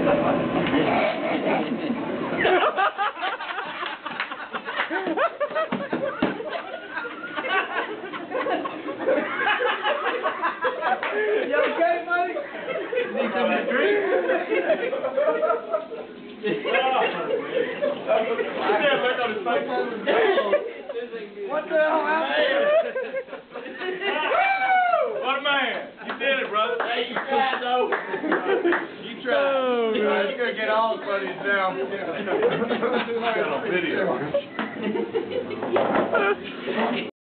You okay, buddy? Need something to drink? What the hell happened? What a man! You did it, brother. Hey, you tried. You tried. Oh, You're gonna get all the buddies now. Got on video.